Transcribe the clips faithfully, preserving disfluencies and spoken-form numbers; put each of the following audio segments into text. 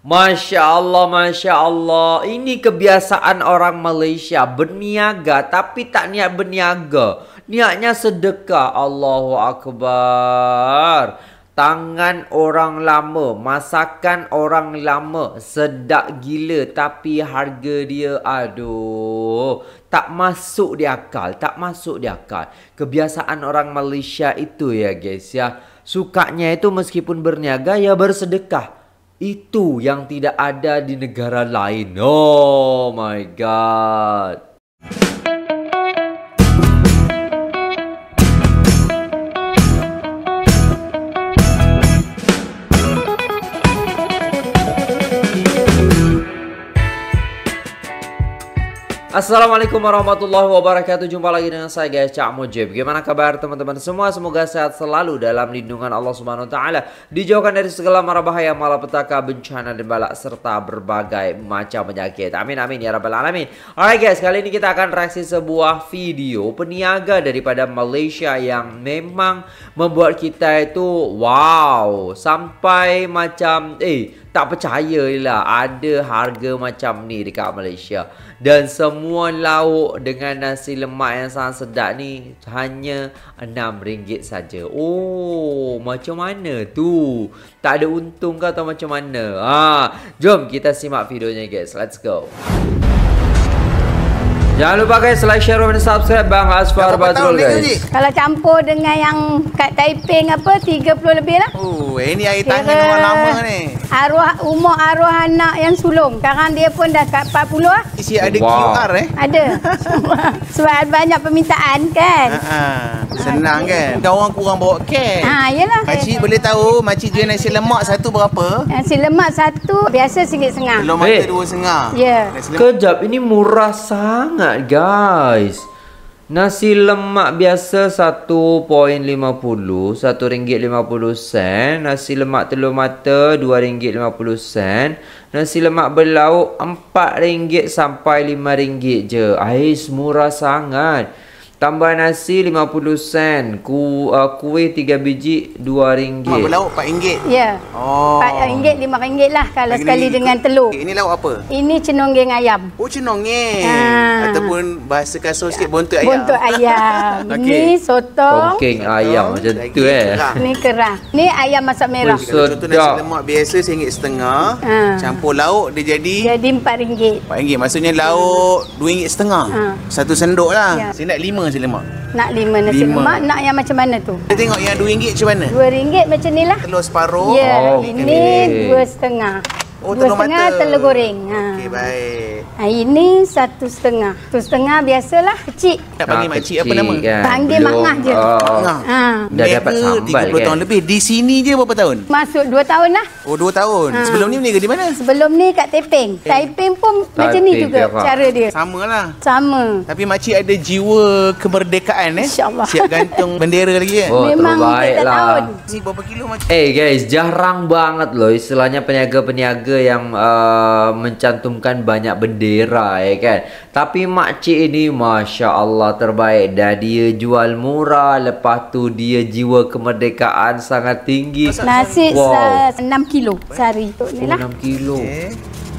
Masya Allah, Masya Allah. Ini kebiasaan orang Malaysia. Berniaga tapi tak niat berniaga. Niatnya sedekah. Allahu Akbar. Tangan orang lama, masakan orang lama sedap gila, tapi harga dia aduh, tak masuk di akal, tak masuk di akal. Kebiasaan orang Malaysia itu ya guys ya. Sukanya itu meskipun berniaga ya bersedekah. Itu yang tidak ada di negara lain. Oh my god. Assalamualaikum warahmatullahi wabarakatuh. Jumpa lagi dengan saya guys, Cak Mujib. Gimana kabar teman-teman semua? Semoga sehat selalu dalam lindungan Allah Subhanahu wa taala. Dijauhkan dari segala mara bahaya, malapetaka, bencana dan balak serta berbagai macam penyakit. Amin amin ya rabbal alamin. Alright guys, kali ini kita akan reaksi sebuah video peniaga daripada Malaysia yang memang membuat kita itu wow, sampai macam eh tak percaya lah ada harga macam ni dekat Malaysia. Dan semua lauk dengan nasi lemak yang sangat sedap ni hanya enam ringgit saja. Oh, macam mana tu? Tak ada untung ke atau macam mana? Ha, jom kita simak videonya guys. Let's go. Jangan lupa guys, like, share, dan subscribe Bang Asfar Badrul guys. Kalau campur dengan yang kat Taiping apa, tiga puluh lebih lah. Oh, ini air tangan orang lama ni. Arwah, umur arwah anak yang sulung. Sekarang dia pun dah kat empat puluh lah. Isi ada wow. Q R eh? Ada. Sebab banyak permintaan kan. Ha, senang kan? Dan orang kurang bawa cash. Ha, yelah. Makcik boleh tahu, makcik jual nasi lemak satu berapa? Nasi lemak satu biasa singgit setengah. Telur mata Eh. dua setengah. Ya. Kejap, ini murah sangat guys. Nasi lemak biasa satu lima puluh, satu ringgit lima puluh sen. Nasi lemak telur mata dua ringgit lima puluh sen. Nasi lemak berlauk empat ringgit sampai lima ringgit je. Ais, murah sangat. Tambah nasi lima puluh sen. Ku, uh, kuih tiga biji dua ringgit. Lemak berlauk empat ringgit. Ya. Oh. empat ringgit, lima ringgit lah kalau Lagi sekali ni, dengan telur. Ini lauk apa? Ini cenonggeng ayam. Oh, cenonggeng. Ha. Ataupun bahasa kasar sikit, bontot ayam. Bontot ayam. Okey. Ini sotong. Tongking ayam macam tu eh. Ini kerang. Ini ayam masak merah. Sedap. Contoh nasi lemak biasa seringgit setengah. Ha. Campur lauk dia jadi Jadi empat ringgit. empat ringgit. Maksudnya lauk dua ringgit setengah. Ha. Satu sendok lah. Ya. Saya nak lima nasi lemak. Nak lima nasi Lima. lemak, nak yang macam mana tu? Kita tengok yang dua ringgit macam mana? Dua ringgit macam ni lah. Telur separuh. Ya, Oh, ini okey. dua setengah. Oh, dua telur setengah mata. telur goreng. Ha. Okey, baik. Ha, ini satu setengah. Satu setengah biasalah, kecil. Nak panggil Ah, makcik apa kecil nama? kan? Panggil Belum, Mak Ngah je. uh, Ngah. Ha. Dah dapat Mega sambal tiga puluh kan? tahun lebih. Di sini je berapa tahun? Masuk dua tahun lah. Oh, dua tahun. Ha. Sebelum ni berniaga di mana? Sebelum ni kat Taiping. Taiping pun macam ni Taiping juga pihak. cara dia. Sama lah. Sama. Tapi makcik ada jiwa kemerdekaan eh. InsyaAllah. Siap gantung bendera lagi kan? Oh, Memang terbaik kita lah. tahun. Ni berapa kilo makcik? Eh guys, jarang banget loh istilahnya peniaga-peniaga yang uh, mencantumkan banyak bendera ya kan. Tapi makcik ini Masya Allah terbaik. Dan dia jual murah. Lepas tu dia jiwa kemerdekaan sangat tinggi. Nasi Wow. wow. enam kilo sehari. Tu ni Oh, lah. enam kilo. Okay.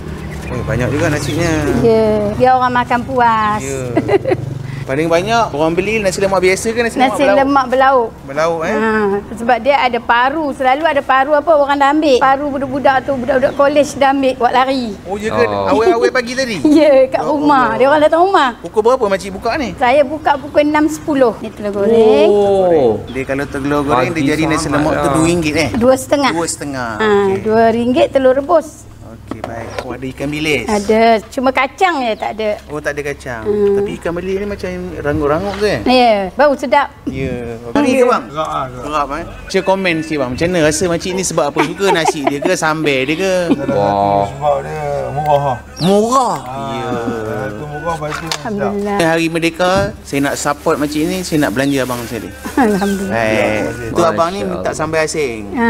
Oh, banyak juga nasinya. Ya, biar orang makan puas. Ya. Paling banyak orang beli nasi lemak biasa ke nasi, Nasi lemak lemak berlauk. berlauk? Berlauk eh? Ha, sebab dia ada paru. Selalu ada paru apa orang dah ambil. Paru budak-budak tu, budak-budak college dah ambil buat lari. Oh, je ke? Oh. Awal-awal pagi tadi? Ya, kat Ya rumah. Allah. Dia orang datang rumah. Pukul berapa makcik buka ni? Saya buka pukul enam sepuluh. Ni telur goreng. Oh. Dia kalau telur goreng Pagi dia jadi nasi sangat lemak tu lah. dua ringgit eh? Dua setengah. Dua setengah. Ha, Okey. dua ringgit telur rebus. Okey, baik. Oh, ada ikan bilis? Ada. Cuma kacang je tak ada. Oh, tak ada kacang. Hmm. Tapi ikan bilis ni macam rangup-rangup ke? Ya, bau sedap. Ya. Okey ke bang? Gerak ah. Gerak eh. Cik komen sikit bang. Macam mana rasa makcik ni sebab apa? Suka nasi dia ke? Sambal dia ke? Wah. Sebab dia murah lah. Murah. Ya. Itu murah, lepas tu sedap. Alhamdulillah. Hari Merdeka, saya nak support makcik ni, saya nak belanja abang sekali. Alhamdulillah. Eh, tu Masya abang ni Allah. minta sambal asing. Ha.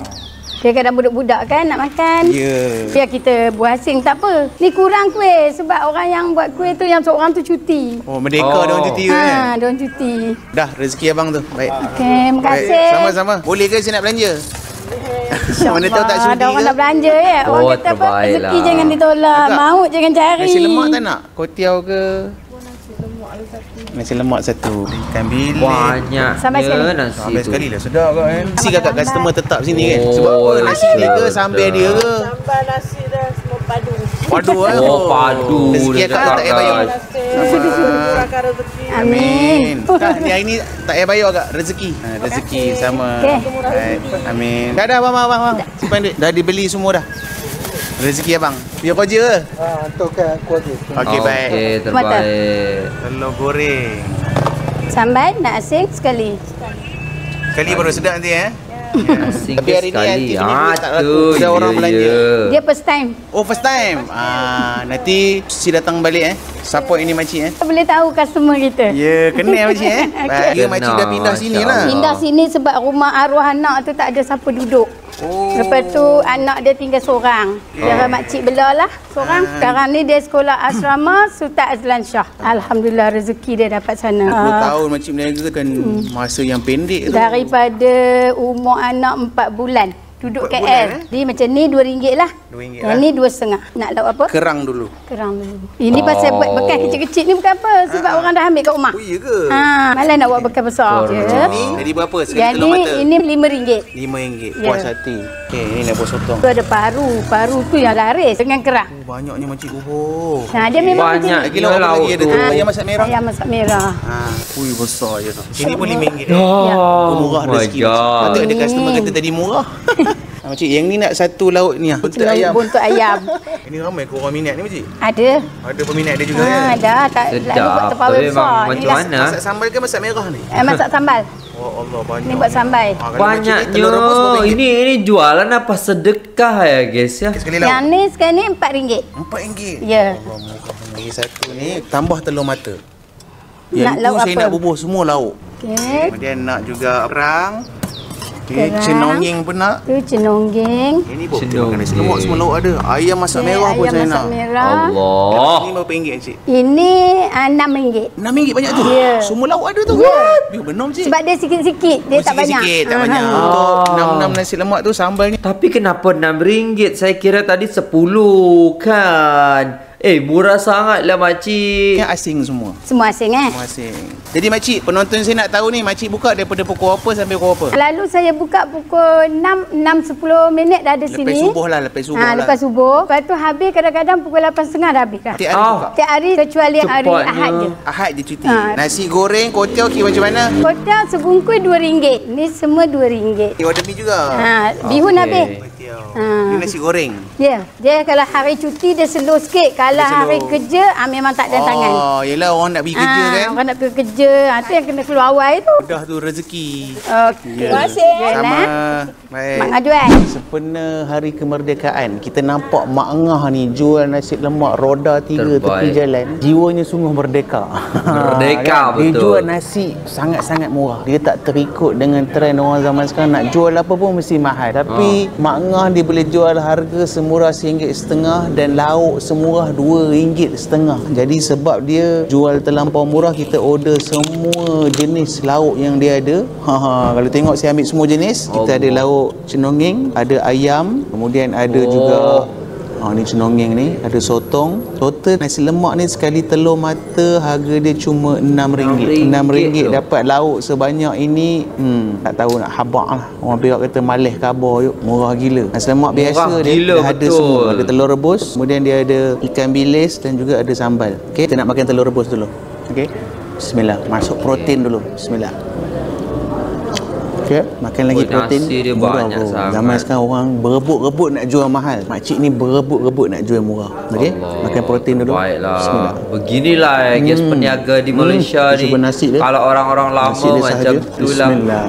Dia kadang budak-budak kan nak makan. Ya. Biar kita buat asing tak apa. Ni kurang kuih sebab orang yang buat kuih tu yang seorang tu cuti. Oh, Merdeka Oh. dia orang cuti kan? Ha, dia orang cuti. Dah rezeki abang tu. Baik. Okey, terima Baik. kasih. Sama-sama. Boleh ke saya nak belanja? Mana tahu tak sudi Ada orang ke? nak belanja ya. Orang Oh, kata apa? terbaik Rezeki lah. jangan ditolak. Agak. Maut jangan cari. Nasi lemak tak nak? Kotiau ke? Nasi lemak satu. Ikan bilis. Banyak Sampai sekali. nasi Sampai tu. sekali lah, sedap kan. Nasi kakak customer tetap sini kan. Oh, Sebab apa? Nasi dia ke betul. sambal dia ke? Sambal nasi dah semua padu. Padu kan? Oh, padu. Rezeki dia kakak cakap, tak payah bayar. guys. Murahkan rezeki. Amin. Kak, ni hari ni tak payah bayar kak, rezeki. Ha, rezeki sama. Okey. Baik. Amin. Dah dah bang, bang, bang, bang. Simpan duit. Dah dibeli semua dah. Rezeki abang. Biar kerja ke? Ha, tu kan kuat je. Okey, baik. Okey, terbaik. Telur goreng. Sambal nak asing sekali. Sekali baru sedap nanti eh. Asing Tapi hari ni sekali. anti sini Ah, tak tu. laku. Ada orang ya, belanja. ya. Dia first time. Oh, first time. Ah, nanti si datang balik eh. Support ini makcik eh. Kita boleh tahu customer kita. Ya, kenal makcik eh. Baik, dia makcik dah pindah sini lah. Pindah sini sebab rumah arwah anak tu tak ada siapa duduk. Oh. Lepas tu anak dia tinggal seorang. Dia makcik bela lah seorang. Ah. Sekarang ni dia sekolah asrama Sultan Azlan Shah. Alhamdulillah rezeki dia dapat sana. dua Ah, tahun makcik berniaga kan masa yang pendek tu. daripada umur anak empat bulan. Duduk Empat K L. bulan, eh? Dia macam ni dua ringgit lah. Dua ringgit Yang lah. ni dua setengah. Nak lauk apa? Kerang dulu. Kerang dulu. Ini pasal buat bekas kecil-kecil ni bukan apa. Sebab orang dah ambil kat rumah. Oh, iya ke? Ha, malah nak buat bekas besar je. Ni jadi berapa sekali Jadi telur mata? ini lima ringgit. lima ringgit. Ya. Puas hati. Okey, ini lepuk sotong. Tu ada paru. Paru tu yang laris dengan kerang. Oh, banyaknya makcik bubur. Nah, dia memang Banyak Lagi lauk apa lauk lagi ada tu. tu? Ah. Ayam masak merah. ayam masak merah. Ha, ui besar je tu. Sini pun lima ringgit. Oh, Oh, murah my rezeki. God. Patut ada customer kata tadi murah. Ah, makcik, yang ni nak satu lauk ni ah. Buntut ayam. Buntut ayam. Ini ramai ke orang minat ni makcik? Ada. Ada peminat dia juga Ha, ya. dah tak Sedap. lalu buat terpawai Tapi besar. memang Ni macam dah- mana? Masak sambal ke masak merah ni? Eh, masak sambal. Oh Allah, banyak. Ni buat sambal. Ah, kalau makcik ni Banyaknya. telur rebus berapa ringgit? Ini ini jualan apa sedekah ya guys ya? Sekali lauk. Yang ni sekarang ni empat ringgit. Empat ringgit. Ya. Allah, murah. Lagi satu ni tambah telur mata. Yang Nak tu lauk saya apa? nak bubuh semua lauk. Okey. Kemudian nak juga kerang. Okay, Kerang. cenongeng pun nak. Tu cenonggeng. Ini pun kita Cenongeng. makan nasi lemak semua lauk ada. Ayam masak Okey, merah pun ayam saya masak nak. merah. Allah. Ini berapa ringgit cik? Ini ah, enam ringgit. enam ringgit banyak tu? Ya. Semua lauk ada tu? Ya. Biar benar cik. Sebab dia sikit-sikit, dia Oh, tak banyak. sikit-sikit, tak Ah, banyak. ha. Untuk Ah. enam-enam nasi lemak tu sambalnya. Tapi kenapa enam ringgit? Saya kira tadi sepuluh kan. Eh, murah sangat lah makcik. Yang asing semua. Semua asing eh. Semua asing. Jadi makcik, penonton saya nak tahu ni, makcik buka daripada pukul apa sampai pukul apa? Lalu saya buka pukul enam, enam sepuluh minit dah ada Lepas sini. subuh lah, lepas subuh ha, lah. lepas subuh. Lepas tu habis kadang-kadang pukul lapan tiga puluh dah habis dah. Tiap hari Ah. buka. Tiap hari kecuali hari Cepatnya. Ahad je. Ahad je cuti. Ha. Nasi goreng, kotiau, kira macam mana? Kotak sebungkus dua ringgit. Ni semua dua ringgit. Ni order mi juga. Ha, bihun Okey. habis. Kotiau. Ha. Ni nasi goreng. Ya, dia kalau hari cuti dia slow sikit. Kalau Dia slow. hari kerja ah, memang tak ada tangan. Oh, yelah orang nak pergi kerja Ah, kan. Orang nak pergi kerja. Ah, tu yang kena keluar awal tu. Dah tu rezeki. Okey. Ya. Terima kasih. Sama. Mak Baik. Aduan. Sempena hari kemerdekaan, kita nampak Mak Ngah ni jual nasi lemak roda tiga Terbaik. tepi jalan. Jiwanya sungguh merdeka. Merdeka, Dia betul. jual nasi sangat-sangat murah. Dia tak terikut dengan trend orang zaman sekarang nak jual apa pun mesti mahal. Tapi Mak Ngah dia boleh jual harga semurah seringgit setengah dan lauk semurah dua ringgit setengah. Jadi sebab dia jual terlampau murah, kita order semua jenis lauk yang dia ada. Ha, ha. Kalau tengok saya ambil semua jenis. Kita ada Allah. lauk cenongeng, ada ayam, kemudian ada Oh. juga ha, ni cenongeng ni, ada sotong. Total nasi lemak ni sekali telur mata harga dia cuma enam ringgit. enam ringgit tu. dapat lauk sebanyak ini. Hmm, tak tahu nak habak lah. Orang Perak kata malih kabar yuk. Murah gila. Nasi lemak biasa Murah dia gila, dah ada betul. semua. Ada telur rebus, kemudian dia ada ikan bilis dan juga ada sambal. Okey, kita nak makan telur rebus dulu. Okey. Bismillah. Masuk protein dulu. Bismillah. Okey, makan lagi Oh, protein. nasi dia Murah, banyak bro. sangat. Zaman sekarang orang berebut-rebut nak jual mahal. Makcik ni berebut-rebut nak jual murah. Okey, Allah. makan protein dulu. Baiklah. Bismillah. Beginilah ya guys Hmm. peniaga di Hmm, Malaysia dia ni. cuba nasi dia. Kalau orang-orang lama Nasi dia macam sahaja. itulah. Bismillah.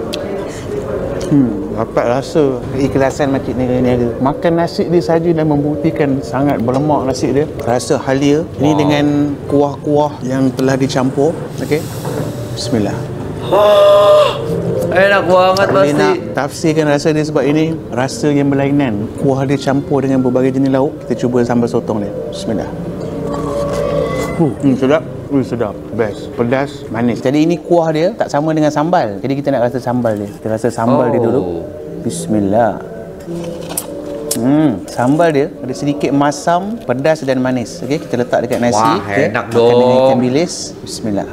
Hmm, dapat rasa keikhlasan makcik ni niaga. Makan nasi dia saja dah membuktikan sangat berlemak nasi dia. Rasa halia. Ini Wow. dengan kuah-kuah yang telah dicampur. Okey. Bismillah. Enak banget Boleh pasti. nak tafsirkan rasa dia sebab ini rasa yang berlainan. Kuah dia campur dengan berbagai jenis lauk. Kita cuba sambal sotong dia. Bismillah. Hmm, hmm sedap. Uh, sedap. Best. Pedas, manis. Jadi ini kuah dia tak sama dengan sambal. Jadi kita nak rasa sambal dia. Kita rasa sambal Oh. dia dulu. Bismillah. Hmm, sambal dia ada sedikit masam, pedas dan manis. Okey, kita letak dekat nasi. Wah, okay. enak Makan dengan dong. ikan bilis. Bismillah.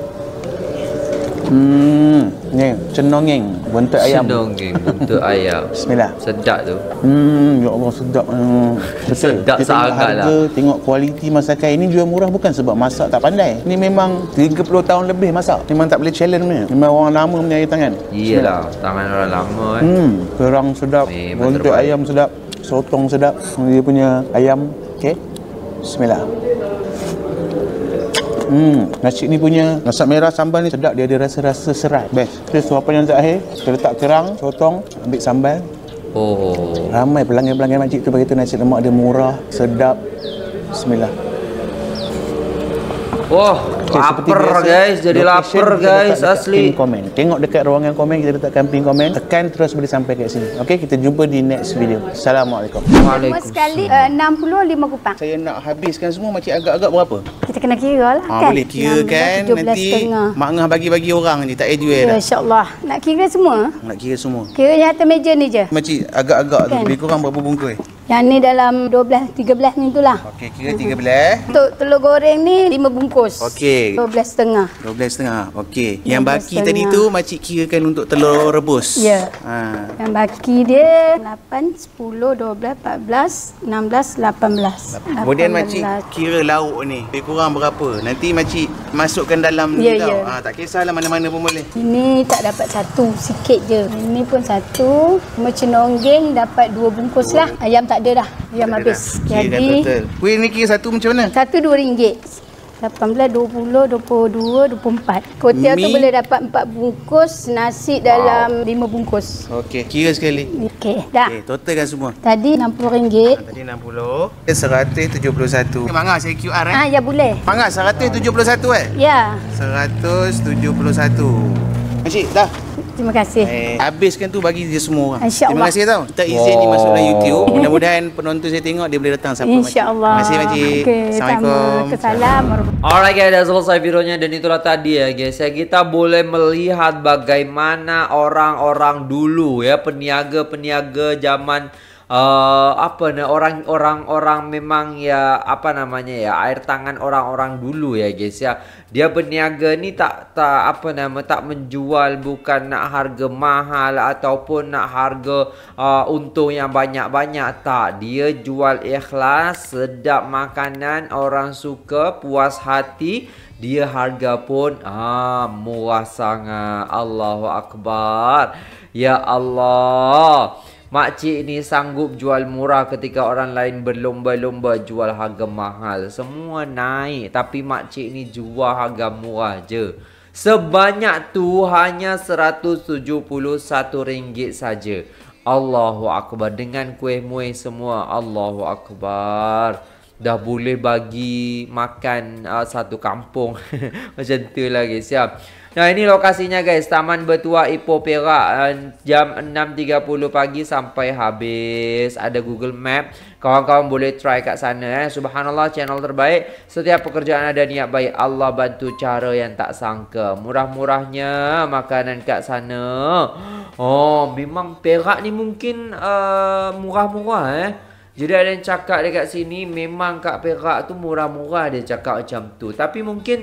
Hmm, ni cenongeng buntut ayam. Cenongeng buntut ayam. Bismillah. Sedap tu. Hmm, ya Allah sedap. Hmm. Betul. Sedap Kita tengok sangat harga, lah. tengok kualiti masakan ini jual murah bukan sebab masak tak pandai. Ini memang tiga puluh tahun lebih masak. Memang tak boleh challenge ni. Memang orang lama punya air tangan. Iyalah, tangan orang lama eh. Hmm, kerang sedap, Memang buntut terbaik. ayam sedap, sotong sedap. Dia punya ayam. Okey. Bismillah. Hmm, nasi ni punya masak merah sambal ni sedap, dia ada rasa-rasa serat. Best. Kita suapan yang terakhir, kita letak kerang, sotong, ambil sambal. Oh. Ramai pelanggan-pelanggan makcik tu berkata nasi lemak dia murah, sedap. Bismillah. Wah, Okay, seperti lapar biasa, guys, jadi location lapar kita guys letak dekat asli. Pin komen. Tengok dekat ruangan komen, kita letakkan pin komen. Tekan terus boleh sampai kat sini. Okey, kita jumpa di next video. Assalamualaikum. Semua Waalaikumsalam. sekali uh, enam puluh lima kupang. Saya nak habiskan semua makcik agak-agak berapa? Kita kena kira lah Ha, kan. boleh kira kan tujuh belas nanti setengah. Mak Ngah bagi-bagi orang je tak payah jual Ya, dah. insyaAllah. Nak kira semua? Nak kira semua. Kira yang atas meja ni je. Makcik agak-agak tu Kan. lebih kurang berapa bungkus? Yang ni dalam dua belas, tiga belas ni tu lah. Okey, kira tiga belas. Untuk telur goreng ni lima bungkus. Okey. dua belas setengah. dua belas setengah. Okey. Yang dua belas baki tadi setengah. tu makcik kirakan untuk telur rebus. Ya. Ha. Yang baki dia lapan, sepuluh, dua belas, empat belas, enam belas, lapan belas. Kemudian makcik kira lauk ni lebih kurang berapa? Nanti makcik masukkan dalam Ya, ni tau. ya. Ha, tak kisahlah mana-mana pun boleh. Ini tak dapat satu, sikit je. Ini pun satu. Macam nonggeng dapat dua bungkus lah. Ayam tak ada dah. Ayam habis. Kira Jadi total. Kuih ni kira satu macam mana? satu dua ringgit. lapan belas, dua puluh, dua puluh dua, dua puluh empat. Kotel tu Mi. boleh dapat empat bungkus, nasi dalam lima bungkus. Okey, kira sekali. Okey, dah. Okey, totalkan semua. Tadi enam puluh ringgit. Tadi enam puluh, seratus tujuh puluh satu. Mangga saya Q R eh. Ah, ya boleh. Mangga seratus tujuh puluh satu eh. Ya. seratus tujuh puluh satu. Makcik, dah. Terima kasih. Eh, habiskan tu bagi dia semua orang. InsyaAllah. Terima kasih tau. Kita izin ni masuk dalam YouTube. Mudah-mudahan penonton saya tengok dia boleh datang sampai InsyaAllah. Terima kasih makcik. Okey, Assalamualaikum. Salam. Alright guys, dah selesai videonya dan itulah tadi ya guys ya, kita boleh melihat bagaimana orang-orang dulu ya, peniaga-peniaga zaman uh, apa nih, orang-orang orang memang ya apa namanya ya, air tangan orang-orang dulu ya guys ya. Dia berniaga ni tak tak apa nama tak menjual, bukan nak harga mahal ataupun nak harga uh, untung yang banyak-banyak, tak. Dia jual ikhlas, sedap makanan, orang suka, puas hati. Dia harga pun ah murah sangat. Allahu Akbar. Ya Allah. Makcik ni sanggup jual murah ketika orang lain berlomba-lomba jual harga mahal. Semua naik, tapi makcik ni jual harga murah je. Sebanyak tu hanya seratus tujuh puluh satu ringgit saja. Allahu Akbar. Dengan kuih muih semua. Allahu Akbar. Dah boleh bagi makan uh, satu kampung. Macam tu lah guys ya. Nah ini lokasinya guys, Taman Betua Ipoh Perak, uh, jam enam tiga puluh pagi sampai habis. Ada Google Map. Kawan-kawan boleh try kat sana eh. Subhanallah, channel terbaik. Setiap pekerjaan ada niat baik, Allah bantu cara yang tak sangka. Murah-murahnya makanan kat sana. Oh, memang Perak ni mungkin uh, murah-murah eh. Jadi ada yang cakap dekat sini memang kat Perak tu murah-murah, dia cakap macam tu. Tapi mungkin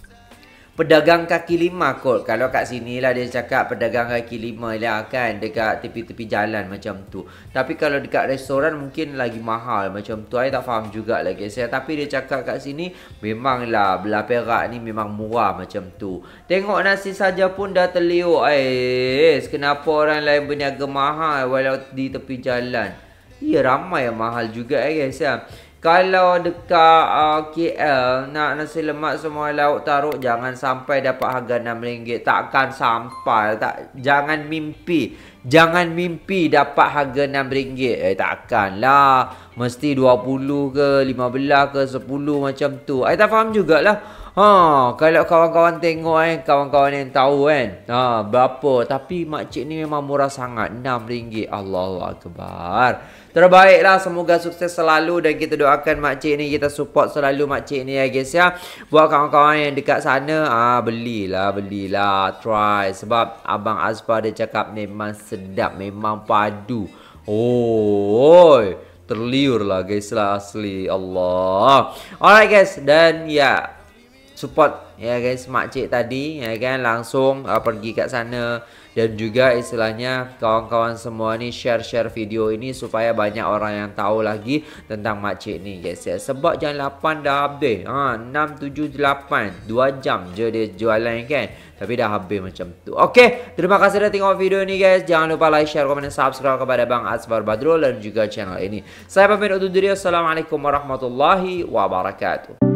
pedagang kaki lima kot. Kalau kat sini lah dia cakap pedagang kaki lima lah kan, dekat tepi-tepi jalan macam tu. Tapi kalau dekat restoran mungkin lagi mahal macam tu. Saya tak faham jugalah guys ya. Tapi dia cakap kat sini memanglah belah Perak ni memang murah macam tu. Tengok nasi saja pun dah terliuk. Eh, kenapa orang lain berniaga mahal walau di tepi jalan? Ya, ramai yang mahal juga eh guys ya. Kalau dekat uh, K L nak nasi lemak semua lauk taruk, jangan sampai dapat harga enam ringgit. Takkan sampai. Tak, jangan mimpi. Jangan mimpi dapat harga enam ringgit. Eh takkan lah. Mesti dua puluh ke, lima belas ke, sepuluh macam tu. I tak faham jugalah. Ha, kalau kawan-kawan tengok kan, kawan-kawan yang tahu kan, ha, berapa. Tapi makcik ni memang murah sangat, enam ringgit. Allahu Akbar. Terbaiklah, semoga sukses selalu dan kita doakan makcik ni, kita support selalu makcik ni ya guys ya. Buat kawan-kawan yang dekat sana, ah belilah, belilah, try. Sebab Abang Azfar dia cakap memang sedap, memang padu. Oh, terliur lah guys lah asli. Allah. Alright guys, dan ya, support ya guys makcik tadi ya kan, langsung uh, pergi kat sana. Dan juga istilahnya kawan-kawan semua ni share-share video ini supaya banyak orang yang tahu lagi tentang makcik ni guys ya. Sebab jam lapan dah habis, ha, enam, tujuh, lapan, dua jam je dia jualan kan, tapi dah habis macam tu. Okey, terima kasih dah tengok video ni guys. Jangan lupa like, share, komen dan subscribe kepada Bang Azfar Badrul dan juga channel ini. Saya pamit undur diri. Assalamualaikum warahmatullahi wabarakatuh.